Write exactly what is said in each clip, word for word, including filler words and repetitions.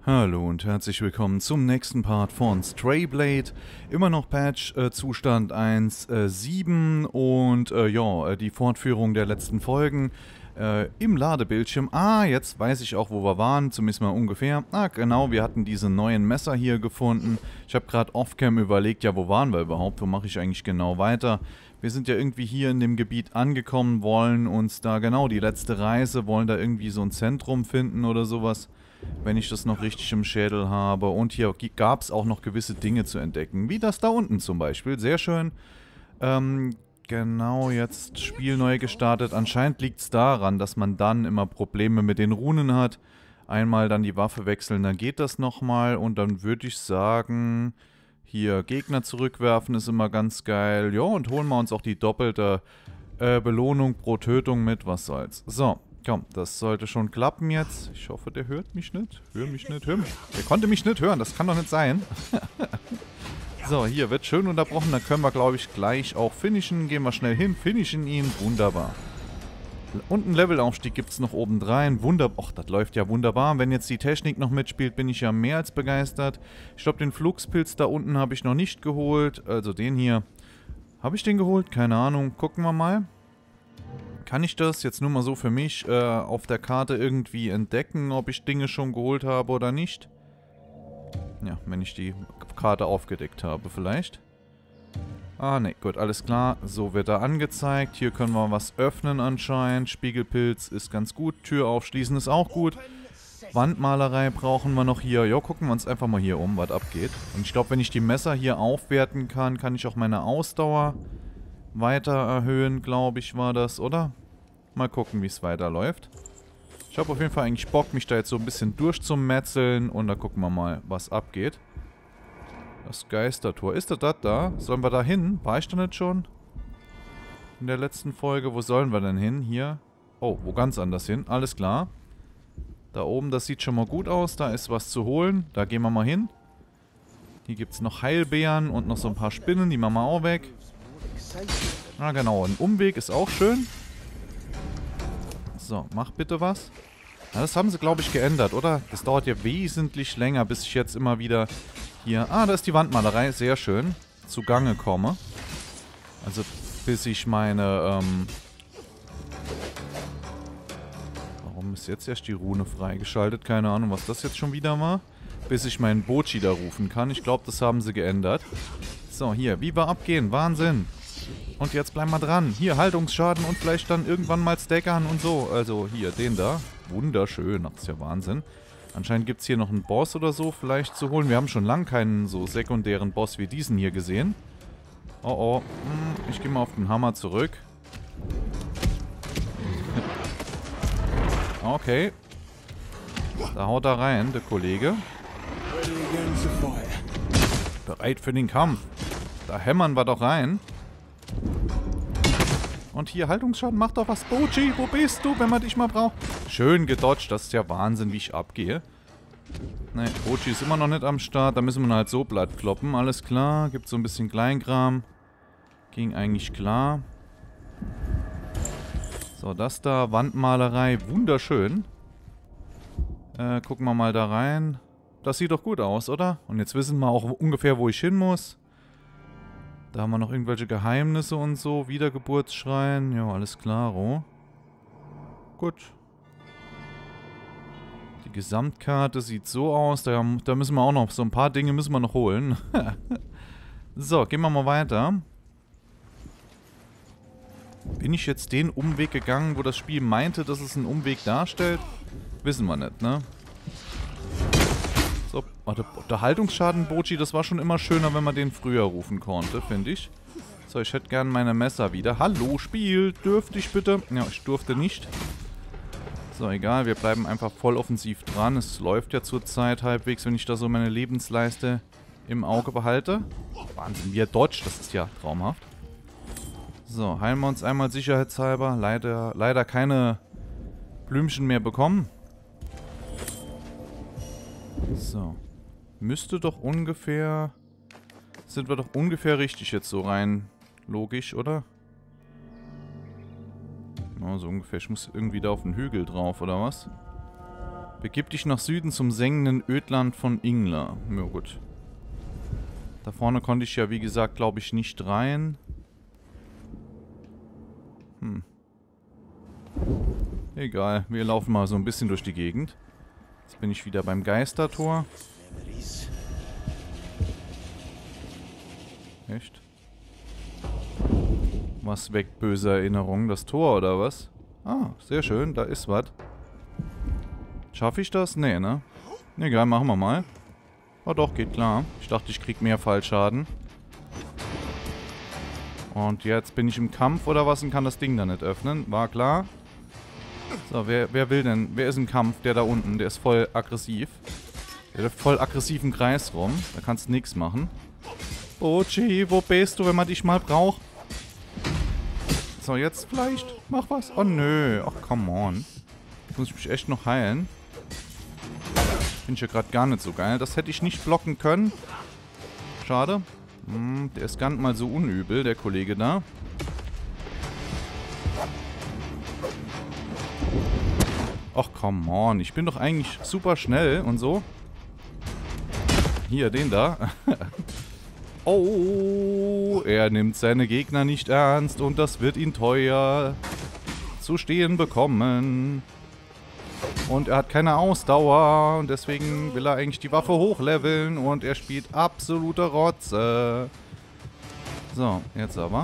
Hallo und herzlich willkommen zum nächsten Part von Stray Blade. Immer noch Patch-Zustand äh, eins Punkt sieben und äh, ja, äh, die Fortführung der letzten Folgen äh, im Ladebildschirm. Ah, jetzt weiß ich auch, wo wir waren, zumindest mal ungefähr. Ah, genau, wir hatten diese neuen Messer hier gefunden. Ich habe gerade off-cam überlegt, ja, wo waren wir überhaupt? Wo mache ich eigentlich genau weiter? Wir sind ja irgendwie hier in dem Gebiet angekommen, wollen uns da, genau, die letzte Reise, wollen da irgendwie so ein Zentrum finden oder sowas. Wenn ich das noch richtig im Schädel habe. Und hier gab es auch noch gewisse Dinge zu entdecken. Wie das da unten zum Beispiel. Sehr schön. Ähm, genau, jetzt Spiel neu gestartet. Anscheinend liegt es daran, dass man dann immer Probleme mit den Runen hat. Einmal dann die Waffe wechseln, dann geht das nochmal. Und dann würde ich sagen, hier Gegner zurückwerfen ist immer ganz geil. Ja, und holen wir uns auch die doppelte äh, Belohnung pro Tötung mit. Was soll's. So. Komm, das sollte schon klappen jetzt. Ich hoffe, der hört mich nicht. Hör mich nicht, hör mich. Der konnte mich nicht hören, das kann doch nicht sein. So, hier wird schön unterbrochen. Da können wir, glaube ich, gleich auch finishen. Gehen wir schnell hin, finishen ihn. Wunderbar. Und einen Levelaufstieg gibt es noch obendrein. Wunderbar. Och, das läuft ja wunderbar. Wenn jetzt die Technik noch mitspielt, bin ich ja mehr als begeistert. Ich glaube, den Fluxpilz da unten habe ich noch nicht geholt. Also den hier. Habe ich den geholt? Keine Ahnung. Gucken wir mal. Kann ich das jetzt nur mal so für mich äh, auf der Karte irgendwie entdecken, ob ich Dinge schon geholt habe oder nicht? Ja, wenn ich die Karte aufgedeckt habe vielleicht. Ah, ne, gut, alles klar. So wird er angezeigt. Hier können wir was öffnen anscheinend. Spiegelpilz ist ganz gut. Tür aufschließen ist auch gut. Wandmalerei brauchen wir noch hier. Ja, gucken wir uns einfach mal hier um, was abgeht. Und ich glaube, wenn ich die Messer hier aufwerten kann, kann ich auch meine Ausdauer weiter erhöhen, glaube ich, war das, oder? Mal gucken, wie es weiterläuft. Ich habe auf jeden Fall eigentlich Bock, mich da jetzt so ein bisschen durchzumetzeln. Und da gucken wir mal, was abgeht. Das Geistertor. Ist das das da? Sollen wir da hin? War ich da nicht schon? In der letzten Folge. Wo sollen wir denn hin? Hier. Oh, wo ganz anders hin. Alles klar. Da oben, das sieht schon mal gut aus. Da ist was zu holen. Da gehen wir mal hin. Hier gibt es noch Heilbeeren und noch so ein paar Spinnen. Die machen wir auch weg. Ah, genau. Ein Umweg ist auch schön. So, mach bitte was. Ja, das haben sie, glaube ich, geändert, oder? Das dauert ja wesentlich länger, bis ich jetzt immer wieder hier... Ah, da ist die Wandmalerei. Sehr schön. Zugange komme. Also, bis ich meine... Ähm Warum ist jetzt erst die Rune freigeschaltet? Keine Ahnung, was das jetzt schon wieder war. Bis ich meinen Bochi da rufen kann. Ich glaube, das haben sie geändert. So, hier. Wie wir abgehen. Wahnsinn. Und jetzt bleiben wir dran. Hier, Haltungsschaden und vielleicht dann irgendwann mal Stackern und so. Also hier, den da. Wunderschön. Das ist ja Wahnsinn. Anscheinend gibt es hier noch einen Boss oder so vielleicht zu holen. Wir haben schon lange keinen so sekundären Boss wie diesen hier gesehen. Oh oh. Ich gehe mal auf den Hammer zurück. Okay. Da haut er rein, der Kollege. Bereit für den Kampf. Da hämmern wir doch rein. Und hier, Haltungsschaden, mach doch was. Bochi, wo bist du, wenn man dich mal braucht? Schön gedodged, das ist ja Wahnsinn, wie ich abgehe. Ne, Bochi ist immer noch nicht am Start, da müssen wir halt so platt kloppen. Alles klar, gibt so ein bisschen Kleinkram. Ging eigentlich klar. So, das da, Wandmalerei, wunderschön. Äh, gucken wir mal da rein. Das sieht doch gut aus, oder? Und jetzt wissen wir auch ungefähr, wo ich hin muss. Da haben wir noch irgendwelche Geheimnisse und so. Wiedergeburtsschrein. Ja, alles klar, oh. Gut. Die Gesamtkarte sieht so aus. Da, da müssen wir auch noch, so ein paar Dinge müssen wir noch holen. So, gehen wir mal weiter. Bin ich jetzt den Umweg gegangen, wo das Spiel meinte, dass es einen Umweg darstellt? Wissen wir nicht, ne? So, oh, der, der Haltungsschaden, Bochi, das war schon immer schöner, wenn man den früher rufen konnte, finde ich. So, ich hätte gern meine Messer wieder. Hallo, Spiel, dürfte ich bitte? Ja, ich durfte nicht. So, egal, wir bleiben einfach voll offensiv dran. Es läuft ja zurzeit halbwegs, wenn ich da so meine Lebensleiste im Auge behalte. Wahnsinn, wie er dodgt, das ist ja traumhaft. So, heilen wir uns einmal sicherheitshalber. Leider, leider keine Blümchen mehr bekommen. So. Müsste doch ungefähr... Sind wir doch ungefähr richtig jetzt so rein logisch, oder? Ja, so ungefähr. Ich muss irgendwie da auf den Hügel drauf, oder was? Begib dich nach Süden zum sengenden Ödland von Ingler. Ja gut. Da vorne konnte ich ja, wie gesagt, glaube ich, nicht rein. Hm. Egal, wir laufen mal so ein bisschen durch die Gegend. Jetzt bin ich wieder beim Geistertor. Echt? Was weckt böse Erinnerungen? Das Tor oder was? Ah, sehr schön, da ist was. Schaffe ich das? Nee, ne? Egal, machen wir mal. Oh doch, geht klar. Ich dachte, ich krieg mehr Fallschaden. Und jetzt bin ich im Kampf oder was und kann das Ding da nicht öffnen. War klar. So, wer, wer will denn? Wer ist im Kampf? Der da unten, der ist voll aggressiv. Der läuft voll aggressiv im Kreis rum. Da kannst du nichts machen. Boji, wo bist du, wenn man dich mal braucht? So, jetzt vielleicht. Mach was. Oh, nö. Ach, come on. Jetzt muss ich mich echt noch heilen. Finde ich ja gerade gar nicht so geil. Das hätte ich nicht blocken können. Schade. Hm, der ist gar nicht mal so unübel, der Kollege da. Ach, come on. Ich bin doch eigentlich super schnell und so. Hier, den da. Oh, er nimmt seine Gegner nicht ernst und das wird ihn teuer zu stehen bekommen. Und er hat keine Ausdauer und deswegen will er eigentlich die Waffe hochleveln und er spielt absolute Rotze. So, jetzt aber.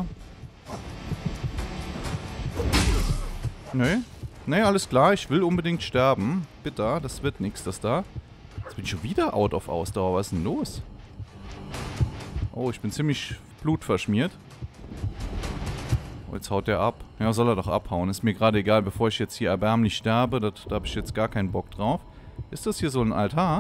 Nö. Nee, alles klar, ich will unbedingt sterben. Bitte, das wird nichts, das da. Jetzt bin ich schon wieder out of Ausdauer. Was ist denn los? Oh, ich bin ziemlich blutverschmiert. Oh, jetzt haut der ab. Ja, soll er doch abhauen. Ist mir gerade egal, bevor ich jetzt hier erbärmlich sterbe. Das, da habe ich jetzt gar keinen Bock drauf. Ist das hier so ein Altar?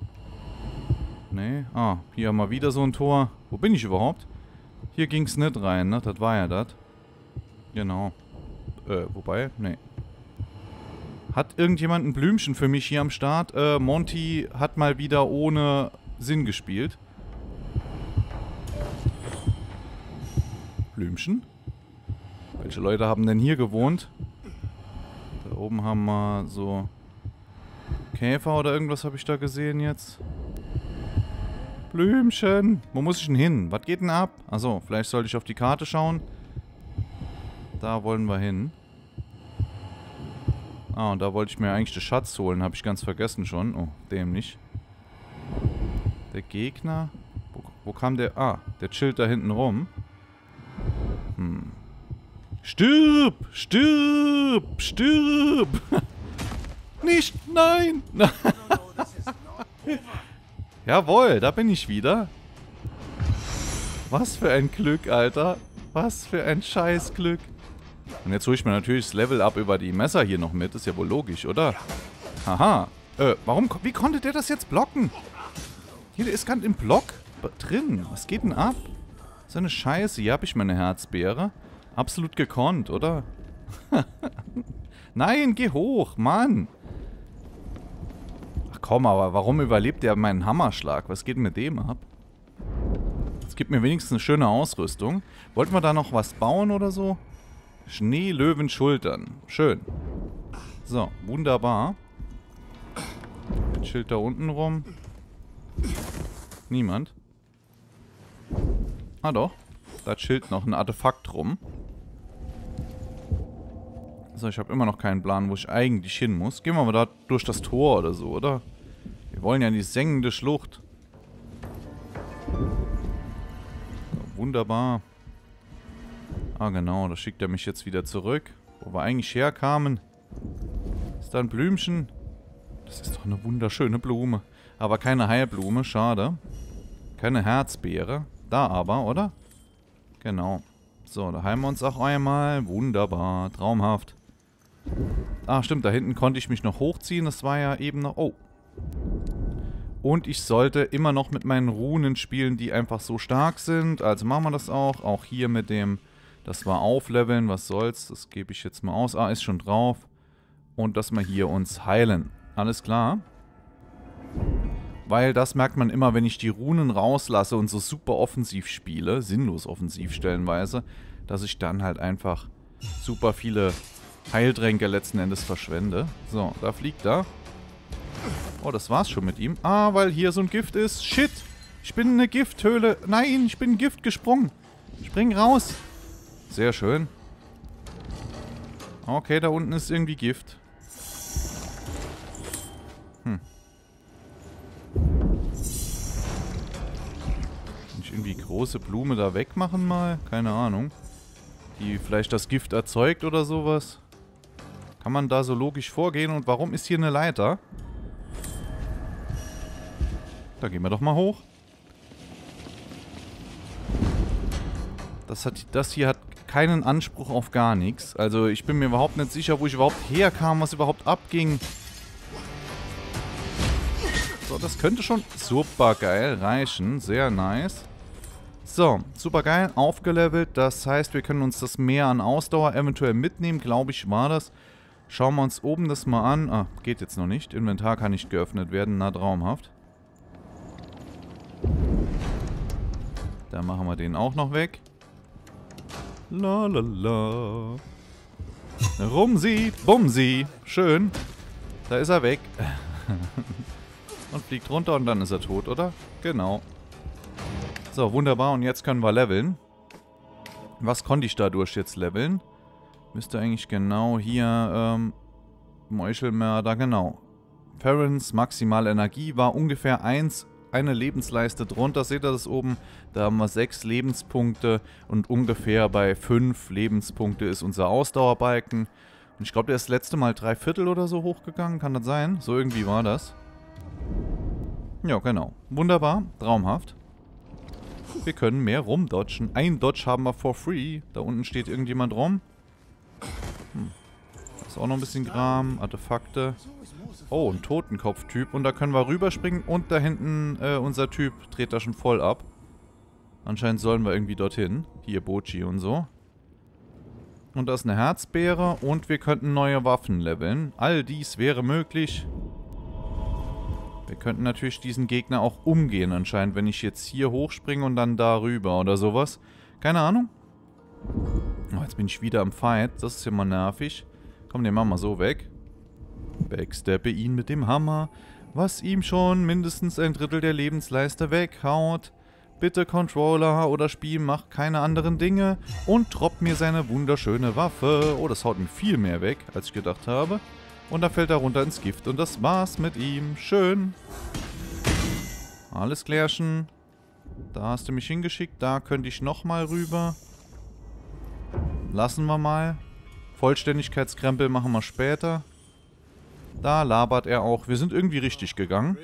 Nee. Ah, hier haben wir wieder so ein Tor. Wo bin ich überhaupt? Hier ging es nicht rein, ne? Das war ja das. Genau. Äh, wobei? Nee. Hat irgendjemand ein Blümchen für mich hier am Start? Äh, Monty hat mal wieder ohne Sinn gespielt. Blümchen? Welche Leute haben denn hier gewohnt? Da oben haben wir so Käfer oder irgendwas habe ich da gesehen jetzt. Blümchen! Wo muss ich denn hin? Was geht denn ab? Achso, vielleicht sollte ich auf die Karte schauen. Da wollen wir hin. Ah, und da wollte ich mir eigentlich den Schatz holen. Habe ich ganz vergessen schon. Oh, dämlich. Der Gegner? Wo, wo kam der? Ah, der chillt da hinten rum. Hm. Stirb! Stirb! Stirb! Nicht! Nein! Jawohl, da bin ich wieder. Was für ein Glück, Alter. Was für ein Scheißglück. Und jetzt hole ich mir natürlich das Level up über die Messer hier noch mit. Ist ja wohl logisch, oder? Haha. Äh, warum? Wie konnte der das jetzt blocken? Hier, der ist gerade im Block drin. Was geht denn ab? So eine Scheiße. Hier habe ich meine Herzbeere. Absolut gekonnt, oder? Nein, geh hoch, Mann. Ach komm, aber warum überlebt der meinen Hammerschlag? Was geht mit dem ab? Es gibt mir wenigstens eine schöne Ausrüstung. Wollten wir da noch was bauen oder so? Schneelöwenschultern. Schön. So, wunderbar. Schild da unten rum. Niemand. Ah doch. Da chillt noch ein Artefakt rum. So, ich habe immer noch keinen Plan, wo ich eigentlich hin muss. Gehen wir mal da durch das Tor oder so, oder? Wir wollen ja in die sengende Schlucht. So, wunderbar. Ah, genau. Da schickt er mich jetzt wieder zurück. Wo wir eigentlich herkamen. Ist da ein Blümchen? Das ist doch eine wunderschöne Blume. Aber keine Heilblume, schade. Keine Herzbeere. Da aber, oder? Genau. So, da heilen wir uns auch einmal. Wunderbar. Traumhaft. Ah, stimmt. Da hinten konnte ich mich noch hochziehen. Das war ja eben noch... Oh. Und ich sollte immer noch mit meinen Runen spielen, die einfach so stark sind. Also machen wir das auch. Auch hier mit dem... Das war aufleveln. Was soll's? Das gebe ich jetzt mal aus. Ah, ist schon drauf. Und dass wir hier uns heilen. Alles klar. Weil das merkt man immer, wenn ich die Runen rauslasse und so super offensiv spiele, sinnlos offensiv stellenweise, dass ich dann halt einfach super viele Heiltränke letzten Endes verschwende. So, da fliegt er. Oh, das war's schon mit ihm. Ah, weil hier so ein Gift ist. Shit! Ich bin in eine Gifthöhle. Nein, ich bin in Gift gesprungen. Spring raus. Sehr schön. Okay, da unten ist irgendwie Gift. Hm. Kann ich irgendwie große Blume da wegmachen mal? Keine Ahnung. Die vielleicht das Gift erzeugt oder sowas. Kann man da so logisch vorgehen? Und warum ist hier eine Leiter? Da gehen wir doch mal hoch. Das, hat, das hier hat keinen Anspruch auf gar nichts. Also ich bin mir überhaupt nicht sicher, wo ich überhaupt herkam, was überhaupt abging. So, das könnte schon super geil reichen. Sehr nice. So, super geil, aufgelevelt. Das heißt, wir können uns das Mehr an Ausdauer eventuell mitnehmen. Glaube ich, war das. Schauen wir uns oben das mal an. Ah, geht jetzt noch nicht. Inventar kann nicht geöffnet werden. Na, traumhaft. Da machen wir den auch noch weg. La la la. Rumsi, Bumsi. Schön. Da ist er weg. Und fliegt runter und dann ist er tot, oder? Genau. So, wunderbar. Und jetzt können wir leveln. Was konnte ich dadurch jetzt leveln? Müsste eigentlich genau hier, ähm, Meuchelmörder, genau. Farrons maximale Energie war ungefähr eins, eine Lebensleiste drunter. Seht ihr das oben? Da haben wir sechs Lebenspunkte und ungefähr bei fünf Lebenspunkte ist unser Ausdauerbalken. Und ich glaube, der ist das letzte Mal drei Viertel oder so hochgegangen. Kann das sein? So irgendwie war das. Ja, genau. Wunderbar. Traumhaft. Wir können mehr rumdodgen. Ein Dodge haben wir for free. Da unten steht irgendjemand rum. Hm. Da ist auch noch ein bisschen Kram. Artefakte. Oh, ein Totenkopf-Typ. Und da können wir rüberspringen. Und da hinten äh, unser Typ dreht da schon voll ab. Anscheinend sollen wir irgendwie dorthin. Hier Bochi und so. Und da ist eine Herzbeere. Und wir könnten neue Waffen leveln. All dies wäre möglich. Wir könnten natürlich diesen Gegner auch umgehen anscheinend, wenn ich jetzt hier hochspringe und dann da rüber oder sowas. Keine Ahnung. Oh, jetzt bin ich wieder am Fight. Das ist ja mal nervig. Komm, den machen wir so weg. Backsteppe ihn mit dem Hammer, was ihm schon mindestens ein Drittel der Lebensleiste weghaut. Bitte Controller oder Spiel, mach keine anderen Dinge und droppt mir seine wunderschöne Waffe. Oh, das haut ihm viel mehr weg, als ich gedacht habe. Und dann fällt er runter ins Gift. Und das war's mit ihm. Schön. Alles klärchen. Da hast du mich hingeschickt. Da könnte ich nochmal rüber. Lassen wir mal. Vollständigkeitskrempel machen wir später. Da labert er auch. Wir sind irgendwie richtig gegangen.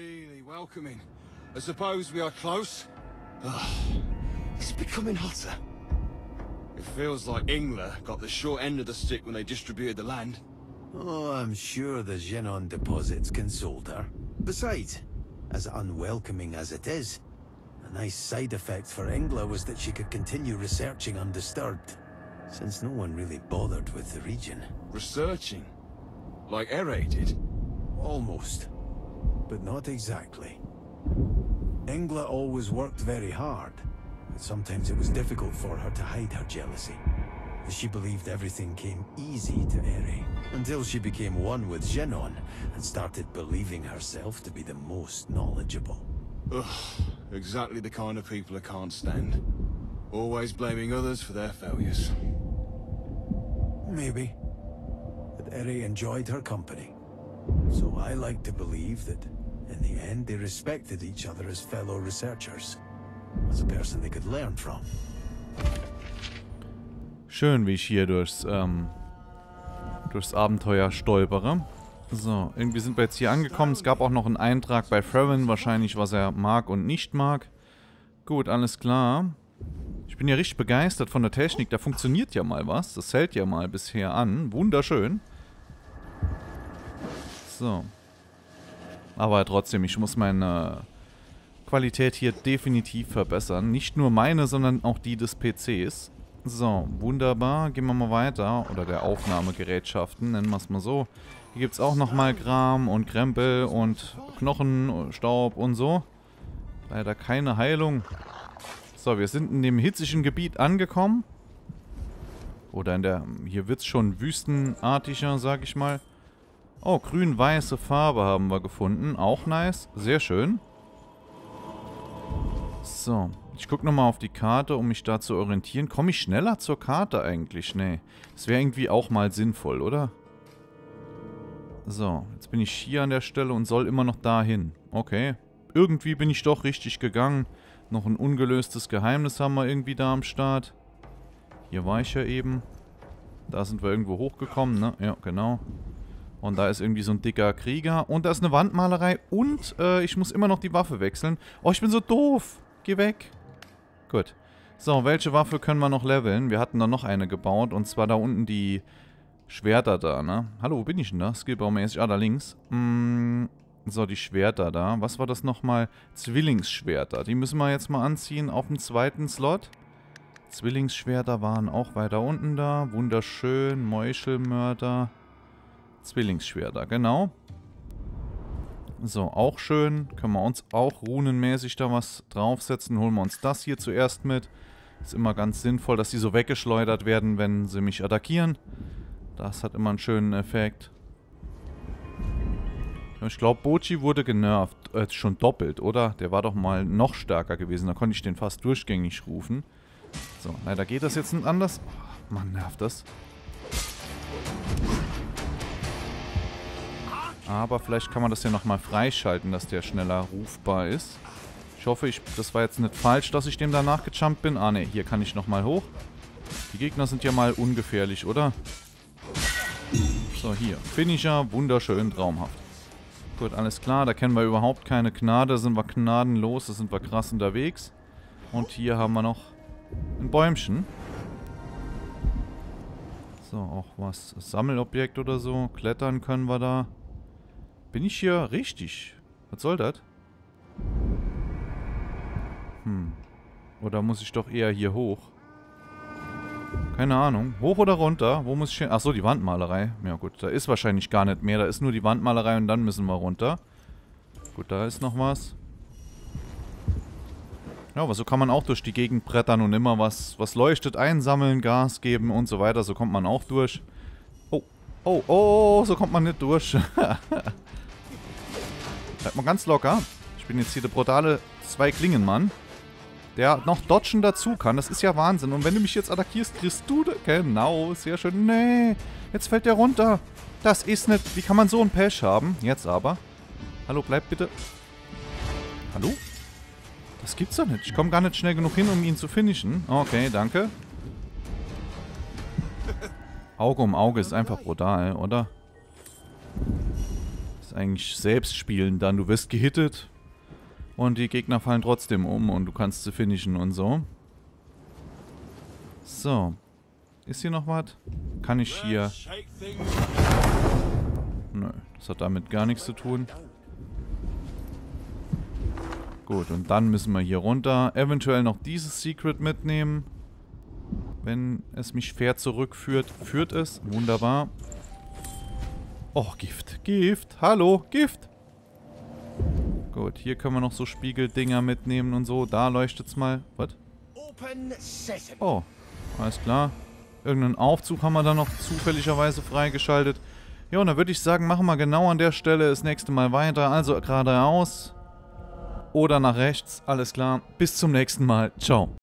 It's becoming hotter. It feels like Ingler got the short end of the stick when they distributed the land. Oh, I'm sure the Genon deposits consoled her. Besides, as unwelcoming as it is, a nice side effect for Ingler was that she could continue researching undisturbed, since no one really bothered with the region. Researching? Like Ere did? Almost, but not exactly. Ingler always worked very hard, but sometimes it was difficult for her to hide her jealousy. She believed everything came easy to Ere, until she became one with Genon and started believing herself to be the most knowledgeable. Ugh, exactly the kind of people I can't stand. Always blaming others for their failures. Maybe. But Ere enjoyed her company. So I like to believe that, in the end, they respected each other as fellow researchers. As a person they could learn from. Schön, wie ich hier durchs, ähm, durchs Abenteuer stolpere. So, irgendwie sind wir jetzt hier angekommen. Es gab auch noch einen Eintrag bei Farron, wahrscheinlich, was er mag und nicht mag. Gut, alles klar. Ich bin ja richtig begeistert von der Technik. Da funktioniert ja mal was. Das hält ja mal bisher an. Wunderschön. So. Aber trotzdem, ich muss meine Qualität hier definitiv verbessern. Nicht nur meine, sondern auch die des P Cs. So, wunderbar. Gehen wir mal weiter. Oder der Aufnahmegerätschaften, nennen wir es mal so. Hier gibt es auch nochmal Kram und Krempel und Knochen, Staub und so. Leider keine Heilung. So, wir sind in dem hitzigen Gebiet angekommen. Oder in der... Hier wird es schon wüstenartiger, sag ich mal. Oh, grün-weiße Farbe haben wir gefunden. Auch nice. Sehr schön. So. Ich gucke nochmal auf die Karte, um mich da zu orientieren. Komme ich schneller zur Karte eigentlich? Nee. Das wäre irgendwie auch mal sinnvoll, oder? So. Jetzt bin ich hier an der Stelle und soll immer noch dahin. Okay. Irgendwie bin ich doch richtig gegangen. Noch ein ungelöstes Geheimnis haben wir irgendwie da am Start. Hier war ich ja eben. Da sind wir irgendwo hochgekommen, ne? Ja, genau. Und da ist irgendwie so ein dicker Krieger. Und da ist eine Wandmalerei. Und äh, ich muss immer noch die Waffe wechseln. Oh, ich bin so doof. Geh weg. Gut. So, welche Waffe können wir noch leveln? Wir hatten da noch eine gebaut. Und zwar da unten die Schwerter da, ne? Hallo, wo bin ich denn da? Skillbaumäßig. Ah, da links. Mm, so, die Schwerter da. Was war das nochmal? Zwillingsschwerter. Die müssen wir jetzt mal anziehen auf dem zweiten Slot. Zwillingsschwerter waren auch weiter unten da. Wunderschön. Meuchelmörder. Zwillingsschwerter, genau. So, auch schön. Können wir uns auch runenmäßig da was draufsetzen. Holen wir uns das hier zuerst mit. Ist immer ganz sinnvoll, dass die so weggeschleudert werden, wenn sie mich attackieren. Das hat immer einen schönen Effekt. Ich glaube, Bocchi wurde genervt. Äh, schon doppelt, oder? Der war doch mal noch stärker gewesen. Da konnte ich den fast durchgängig rufen. So, leider geht das jetzt nicht anders. Oh, Mann, nervt das. Aber vielleicht kann man das ja nochmal freischalten, dass der schneller rufbar ist. Ich hoffe, ich, das war jetzt nicht falsch, dass ich dem danach gejumpt bin. Ah, ne, hier kann ich nochmal hoch. Die Gegner sind ja mal ungefährlich, oder? So, hier. Finisher, wunderschön, traumhaft. Gut, alles klar. Da kennen wir überhaupt keine Gnade. Da sind wir gnadenlos. Da sind wir krass unterwegs. Und hier haben wir noch ein Bäumchen. So, auch was. Sammelobjekt oder so. Klettern können wir da. Bin ich hier richtig? Was soll das? Hm. Oder muss ich doch eher hier hoch? Keine Ahnung. Hoch oder runter? Wo muss ich hin? Achso, die Wandmalerei. Ja gut, da ist wahrscheinlich gar nicht mehr. Da ist nur die Wandmalerei und dann müssen wir runter. Gut, da ist noch was. Ja, aber so kann man auch durch die Gegend brettern und immer was, was leuchtet, einsammeln, Gas geben und so weiter. So kommt man auch durch. Oh, oh, oh, so kommt man nicht durch. Bleibt mal ganz locker. Ich bin jetzt hier der brutale Zwei-Klingen-Mann, der noch dodgen dazu kann. Das ist ja Wahnsinn. Und wenn du mich jetzt attackierst, kriegst du... Genau, sehr schön. Nee, jetzt fällt der runter. Das ist nicht... Wie kann man so ein Pech haben? Jetzt aber. Hallo, bleib bitte. Hallo? Das gibt's doch nicht. Ich komme gar nicht schnell genug hin, um ihn zu finishen. Okay, danke. Auge um Auge ist einfach brutal, oder? Ist eigentlich Selbstspielen dann. Du wirst gehittet und die Gegner fallen trotzdem um und du kannst sie finishen und so. So. Ist hier noch was? Kann ich hier... Nö, das hat damit gar nichts zu tun. Gut, und dann müssen wir hier runter. Eventuell noch dieses Secret mitnehmen. Wenn es mich fair zurückführt, führt es. Wunderbar. Oh, Gift. Gift. Hallo, Gift. Gut, hier können wir noch so Spiegeldinger mitnehmen und so. Da leuchtet's mal. Was? Oh, alles klar. Irgendeinen Aufzug haben wir da noch zufälligerweise freigeschaltet. Ja, und dann würde ich sagen, machen wir genau an der Stelle das nächste Mal weiter. Also geradeaus oder nach rechts. Alles klar. Bis zum nächsten Mal. Ciao.